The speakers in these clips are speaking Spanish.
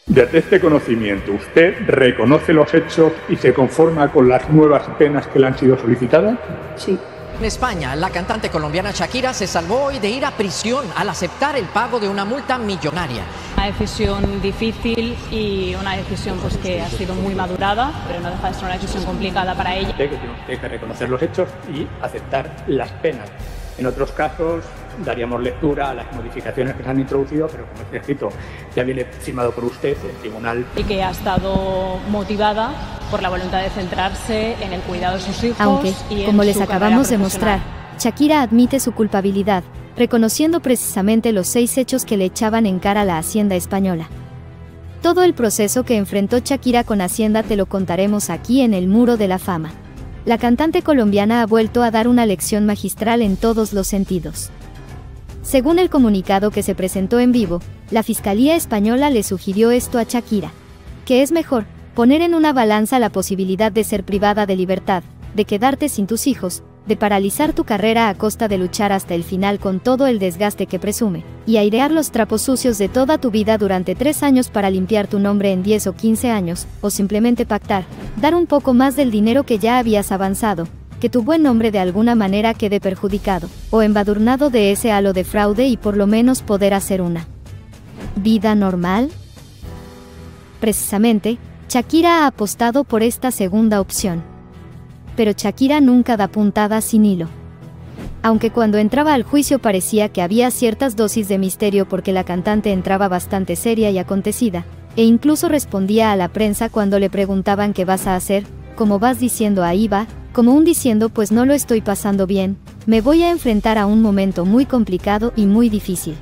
Desde este conocimiento, ¿usted reconoce los hechos y se conforma con las nuevas penas que le han sido solicitadas? Sí. En España, la cantante colombiana Shakira se salvó hoy de ir a prisión al aceptar el pago de una multa millonaria. Una decisión difícil y una decisión pues, que ha sido muy madurada, pero no deja de ser una decisión complicada para ella. Que tiene usted que reconocer los hechos y aceptar las penas. En otros casos daríamos lectura a las modificaciones que se han introducido, pero como está escrito, ya viene firmado por usted, el tribunal. Y que ha estado motivada por la voluntad de centrarse en el cuidado de sus hijos. Aunque, y en como les su acabamos de carrera mostrar, profesional. Shakira admite su culpabilidad, reconociendo precisamente los 6 hechos que le echaban en cara a la Hacienda española. Todo el proceso que enfrentó Shakira con Hacienda te lo contaremos aquí en el Muro de la Fama. La cantante colombiana ha vuelto a dar una lección magistral en todos los sentidos. Según el comunicado que se presentó en vivo, la Fiscalía española le sugirió esto a Shakira, que es mejor poner en una balanza la posibilidad de ser privada de libertad, de quedarte sin tus hijos, de paralizar tu carrera a costa de luchar hasta el final con todo el desgaste que presume, y airear los trapos sucios de toda tu vida durante 3 años para limpiar tu nombre en 10 o 15 años, o simplemente pactar, dar un poco más del dinero que ya habías avanzado, que tu buen nombre de alguna manera quede perjudicado, o embadurnado de ese halo de fraude y por lo menos poder hacer una vida normal. Precisamente, Shakira ha apostado por esta segunda opción. Pero Shakira nunca da puntada sin hilo. Aunque cuando entraba al juicio parecía que había ciertas dosis de misterio porque la cantante entraba bastante seria y acontecida, e incluso respondía a la prensa cuando le preguntaban qué vas a hacer, como vas diciendo ahí va, como un diciendo pues no lo estoy pasando bien, me voy a enfrentar a un momento muy complicado y muy difícil.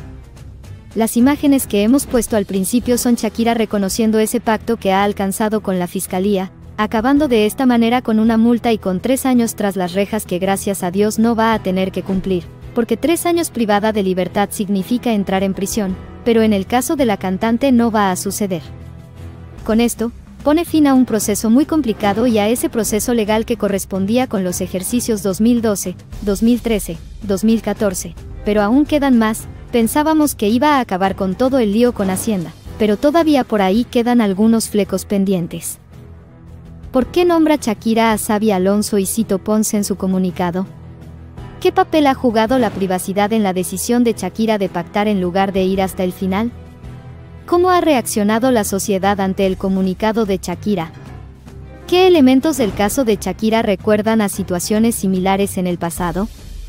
Las imágenes que hemos puesto al principio son Shakira reconociendo ese pacto que ha alcanzado con la Fiscalía, acabando de esta manera con una multa y con 3 años tras las rejas que gracias a Dios no va a tener que cumplir, porque 3 años privada de libertad significa entrar en prisión, pero en el caso de la cantante no va a suceder. Con esto, pone fin a un proceso muy complicado y a ese proceso legal que correspondía con los ejercicios 2012, 2013, 2014, pero aún quedan más. Pensábamos que iba a acabar con todo el lío con Hacienda, pero todavía por ahí quedan algunos flecos pendientes. ¿Por qué nombra Shakira a Xabi Alonso y Sito Pons en su comunicado? ¿Qué papel ha jugado la privacidad en la decisión de Shakira de pactar en lugar de ir hasta el final? ¿Cómo ha reaccionado la sociedad ante el comunicado de Shakira? ¿Qué elementos del caso de Shakira recuerdan a situaciones similares en el pasado?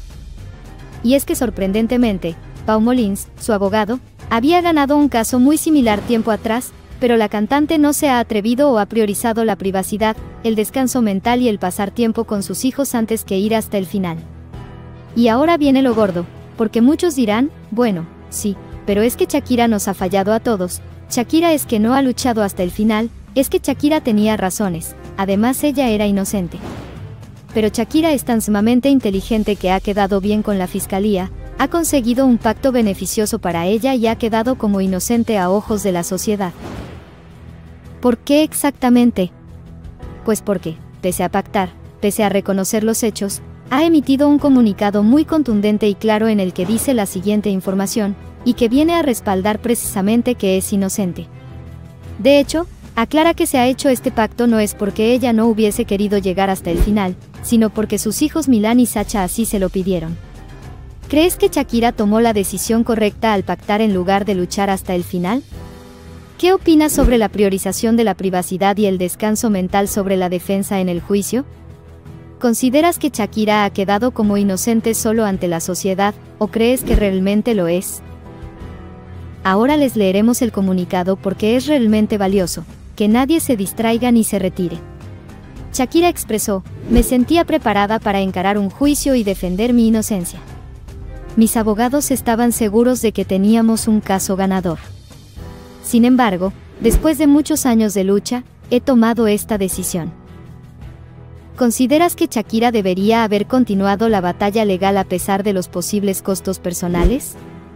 Y es que sorprendentemente, Pau Molins, su abogado, había ganado un caso muy similar tiempo atrás, pero la cantante no se ha atrevido o ha priorizado la privacidad, el descanso mental y el pasar tiempo con sus hijos antes que ir hasta el final. Y ahora viene lo gordo, porque muchos dirán, bueno, sí, pero es que Shakira nos ha fallado a todos, Shakira es que no ha luchado hasta el final, es que Shakira tenía razones, además ella era inocente. Pero Shakira es tan sumamente inteligente que ha quedado bien con la Fiscalía, ha conseguido un pacto beneficioso para ella y ha quedado como inocente a ojos de la sociedad. ¿Por qué exactamente? Pues porque, pese a pactar, pese a reconocer los hechos, ha emitido un comunicado muy contundente y claro en el que dice la siguiente información, y que viene a respaldar precisamente que es inocente. De hecho, aclara que se ha hecho este pacto no es porque ella no hubiese querido llegar hasta el final, sino porque sus hijos Milán y Sacha así se lo pidieron. ¿Crees que Shakira tomó la decisión correcta al pactar en lugar de luchar hasta el final? ¿Qué opinas sobre la priorización de la privacidad y el descanso mental sobre la defensa en el juicio? ¿Consideras que Shakira ha quedado como inocente solo ante la sociedad, o crees que realmente lo es? Ahora les leeremos el comunicado porque es realmente valioso, que nadie se distraiga ni se retire. Shakira expresó, me sentía preparada para encarar un juicio y defender mi inocencia. Mis abogados estaban seguros de que teníamos un caso ganador. Sin embargo, después de muchos años de lucha, he tomado esta decisión. ¿Consideras que Shakira debería haber continuado la batalla legal a pesar de los posibles costos personales?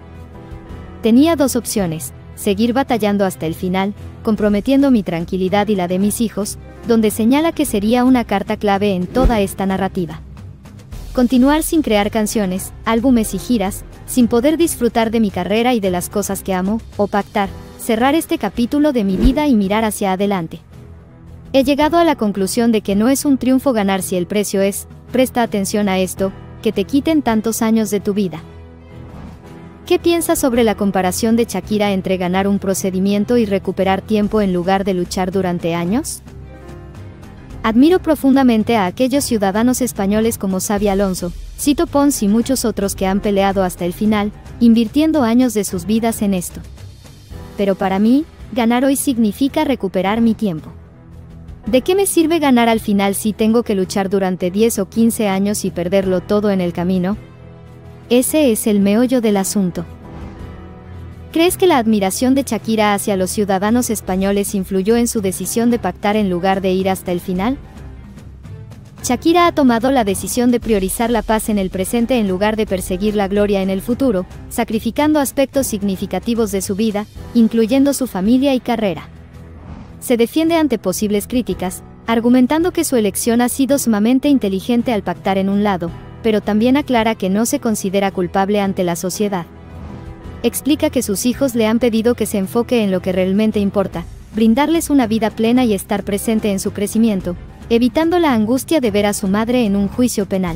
Tenía 2 opciones, seguir batallando hasta el final, comprometiendo mi tranquilidad y la de mis hijos, donde señala que sería una carta clave en toda esta narrativa. Continuar sin crear canciones, álbumes y giras, sin poder disfrutar de mi carrera y de las cosas que amo, o pactar, cerrar este capítulo de mi vida y mirar hacia adelante. He llegado a la conclusión de que no es un triunfo ganar si el precio es, presta atención a esto, que te quiten tantos años de tu vida. ¿Qué piensas sobre la comparación de Shakira entre ganar un procedimiento y recuperar tiempo en lugar de luchar durante años? Admiro profundamente a aquellos ciudadanos españoles como Xabi Alonso, Sito Pons y muchos otros que han peleado hasta el final, invirtiendo años de sus vidas en esto. Pero para mí, ganar hoy significa recuperar mi tiempo. ¿De qué me sirve ganar al final si tengo que luchar durante 10 o 15 años y perderlo todo en el camino? Ese es el meollo del asunto. ¿Crees que la admiración de Shakira hacia los ciudadanos españoles influyó en su decisión de pactar en lugar de ir hasta el final? Shakira ha tomado la decisión de priorizar la paz en el presente en lugar de perseguir la gloria en el futuro, sacrificando aspectos significativos de su vida, incluyendo su familia y carrera. Se defiende ante posibles críticas, argumentando que su elección ha sido sumamente inteligente al pactar en un lado, pero también aclara que no se considera culpable ante la sociedad. Explica que sus hijos le han pedido que se enfoque en lo que realmente importa, brindarles una vida plena y estar presente en su crecimiento, evitando la angustia de ver a su madre en un juicio penal.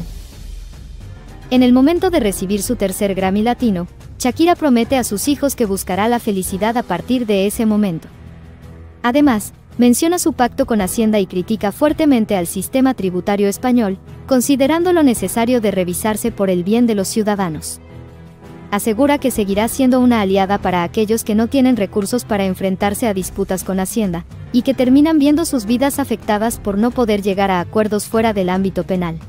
En el momento de recibir su tercer Grammy Latino, Shakira promete a sus hijos que buscará la felicidad a partir de ese momento. Además, menciona su pacto con Hacienda y critica fuertemente al sistema tributario español, considerando lo necesario de revisarse por el bien de los ciudadanos. Asegura que seguirá siendo una aliada para aquellos que no tienen recursos para enfrentarse a disputas con Hacienda, y que terminan viendo sus vidas afectadas por no poder llegar a acuerdos fuera del ámbito penal.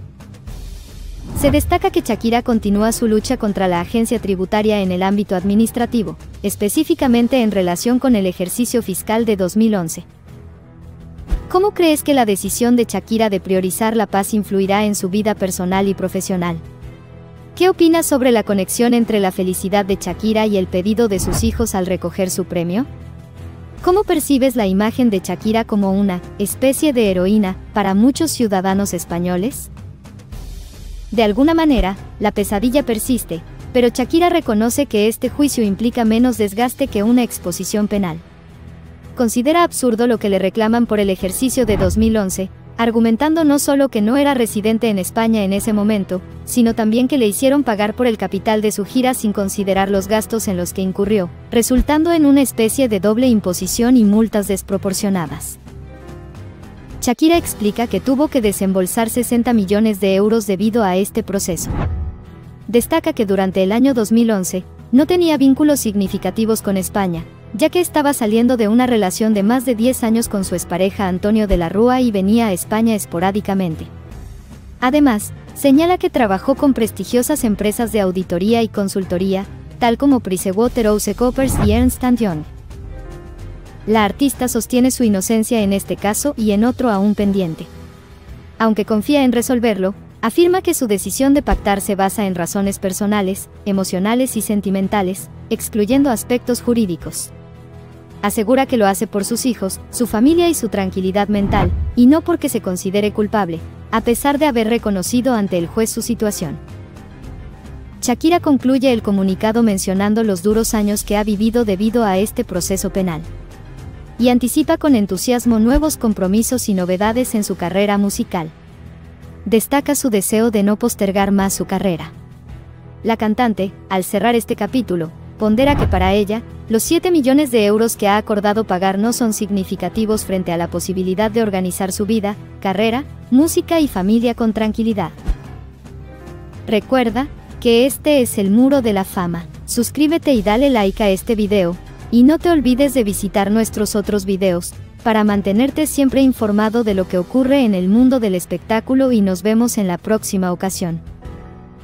Se destaca que Shakira continúa su lucha contra la agencia tributaria en el ámbito administrativo, específicamente en relación con el ejercicio fiscal de 2011. ¿Cómo crees que la decisión de Shakira de priorizar la paz influirá en su vida personal y profesional? ¿Qué opinas sobre la conexión entre la felicidad de Shakira y el pedido de sus hijos al recoger su premio? ¿Cómo percibes la imagen de Shakira como una especie de heroína para muchos ciudadanos españoles? De alguna manera, la pesadilla persiste, pero Shakira reconoce que este juicio implica menos desgaste que una exposición penal. Considera absurdo lo que le reclaman por el ejercicio de 2011, argumentando no solo que no era residente en España en ese momento, sino también que le hicieron pagar por el capital de su gira sin considerar los gastos en los que incurrió, resultando en una especie de doble imposición y multas desproporcionadas. Shakira explica que tuvo que desembolsar 60 millones de euros debido a este proceso. Destaca que durante el año 2011, no tenía vínculos significativos con España, ya que estaba saliendo de una relación de más de 10 años con su expareja Antonio de la Rúa y venía a España esporádicamente. Además, señala que trabajó con prestigiosas empresas de auditoría y consultoría, tal como PricewaterhouseCoopers y Ernst & Young. La artista sostiene su inocencia en este caso y en otro aún pendiente. Aunque confía en resolverlo, afirma que su decisión de pactar se basa en razones personales, emocionales y sentimentales, excluyendo aspectos jurídicos. Asegura que lo hace por sus hijos, su familia y su tranquilidad mental, y no porque se considere culpable, a pesar de haber reconocido ante el juez su situación. Shakira concluye el comunicado mencionando los duros años que ha vivido debido a este proceso penal. Y anticipa con entusiasmo nuevos compromisos y novedades en su carrera musical. Destaca su deseo de no postergar más su carrera. La cantante, al cerrar este capítulo, pondera que para ella, los 7 millones de euros que ha acordado pagar no son significativos frente a la posibilidad de organizar su vida, carrera, música y familia con tranquilidad. Recuerda que este es el Muro de la Fama. Suscríbete y dale like a este video, y no te olvides de visitar nuestros otros videos, para mantenerte siempre informado de lo que ocurre en el mundo del espectáculo y nos vemos en la próxima ocasión.